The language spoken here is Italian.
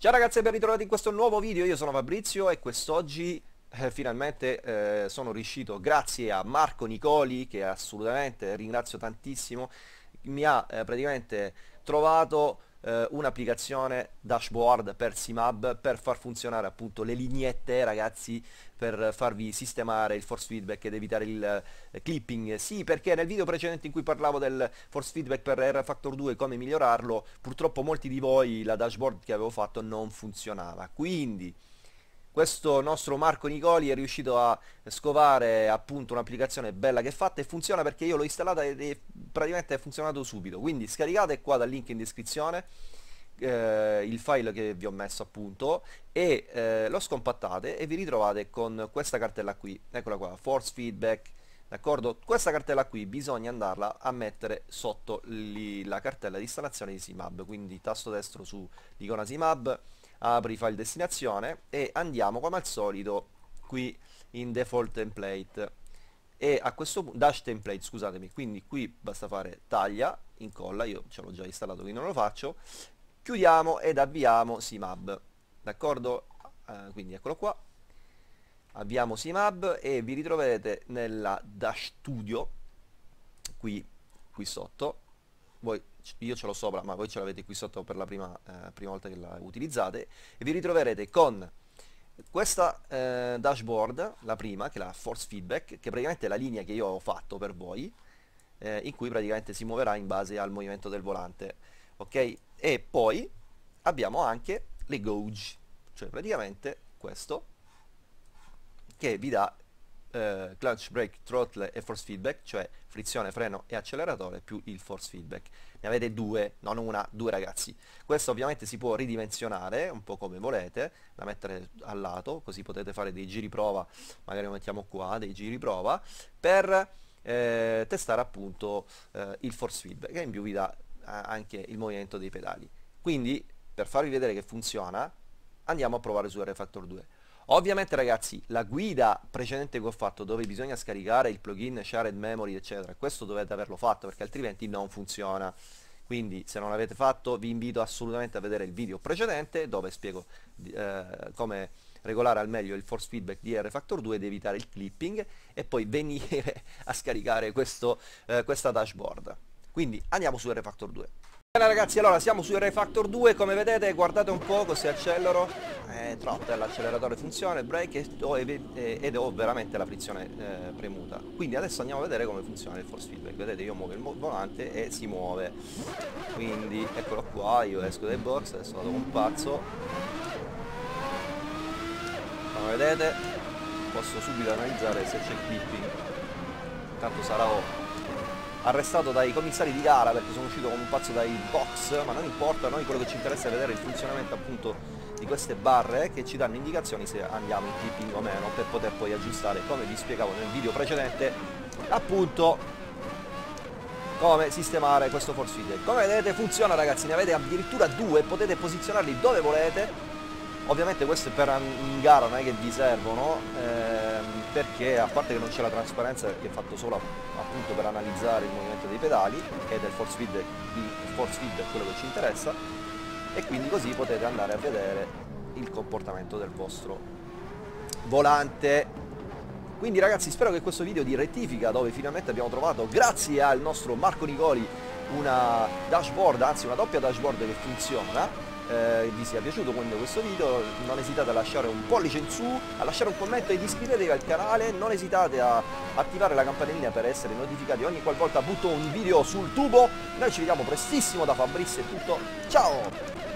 Ciao ragazzi e ben ritrovati in questo nuovo video, io sono Fabrizio e quest'oggi finalmente sono riuscito, grazie a Marco Nicoli, che assolutamente ringrazio tantissimo, mi ha praticamente trovato un'applicazione dashboard per Simab per far funzionare appunto le lineette, ragazzi, per farvi sistemare il force feedback ed evitare il clipping. Sì, perché nel video precedente in cui parlavo del force feedback per R-Factor 2 e come migliorarlo, purtroppo molti di voi la dashboard che avevo fatto non funzionava. Quindi questo nostro Marco Nicoli è riuscito a scovare appunto un'applicazione bella che è fatta e funziona perché io l'ho installata ed praticamente è funzionato subito. Quindi scaricate qua dal link in descrizione il file che vi ho messo appunto e lo scompattate e vi ritrovate con questa cartella qui, eccola qua, force feedback, d'accordo? Questa cartella qui bisogna andarla a mettere sotto la cartella di installazione di Simab, quindi tasto destro su l'icona Simab, apri file destinazione e andiamo come al solito qui in default template e a questo punto dash template, scusatemi, quindi qui basta fare taglia, incolla, io ce l'ho già installato quindi non lo faccio, chiudiamo ed avviamo Simab, d'accordo? Quindi eccolo qua, avviamo Simab e vi ritroverete nella Dash Studio qui sotto. Io ce l'ho sopra, ma voi ce l'avete qui sotto per la prima volta che la utilizzate, e vi ritroverete con questa dashboard, la prima, che è la force feedback, che praticamente è la linea che io ho fatto per voi, in cui praticamente si muoverà in base al movimento del volante, ok? E poi abbiamo anche le gauge, cioè praticamente questo, che vi dà clutch, brake, throttle e force feedback, cioè frizione, freno e acceleratore più il force feedback. Ne avete due, non una, due, ragazzi. Questo ovviamente si può ridimensionare un po' come volete, da mettere al lato, così potete fare dei giri prova, magari lo mettiamo qua, dei giri prova, per testare appunto il force feedback, che in più vi dà anche il movimento dei pedali. Quindi, per farvi vedere che funziona, andiamo a provare su R-Factor 2. Ovviamente, ragazzi, la guida precedente che ho fatto, dove bisogna scaricare il plugin shared memory eccetera, questo dovete averlo fatto perché altrimenti non funziona. Quindi se non l'avete fatto vi invito assolutamente a vedere il video precedente dove spiego come regolare al meglio il force feedback di R-Factor 2 ed evitare il clipping, e poi venire a scaricare questa dashboard. Quindi andiamo su R-Factor 2. Bene ragazzi, allora siamo su R-Factor 2, come vedete, guardate un po' così accelero, throttle, l'acceleratore funziona, il brake ed ho veramente la frizione premuta. Quindi adesso andiamo a vedere come funziona il force feedback. Vedete, io muovo il volante e si muove, quindi eccolo qua, io esco dai box, adesso vado un pazzo, come vedete posso subito analizzare se c'è clipping, intanto sarò arrestato dai commissari di gara perché sono uscito come un pazzo dai box, ma non importa, a noi quello che ci interessa è vedere il funzionamento appunto di queste barre che ci danno indicazioni se andiamo in clipping o meno, per poter poi aggiustare, come vi spiegavo nel video precedente, appunto come sistemare questo force feedback. Come vedete funziona, ragazzi, ne avete addirittura due, potete posizionarli dove volete. Ovviamente questo è per in gara, non è che vi servono, perché a parte che non c'è la trasparenza, che è fatto solo appunto per analizzare il movimento dei pedali ed è il force feedback quello che ci interessa, e quindi così potete andare a vedere il comportamento del vostro volante. Quindi ragazzi, spero che questo video di rettifica, dove finalmente abbiamo trovato, grazie al nostro Marco Nicoli, una dashboard, anzi una doppia dashboard che funziona, vi sia piaciuto questo video. Non esitate a lasciare un pollice in su, a lasciare un commento ed iscrivetevi al canale, non esitate a attivare la campanellina per essere notificati ogni qualvolta butto un video sul tubo. Noi ci vediamo prestissimo, da Fabrizio è tutto, ciao!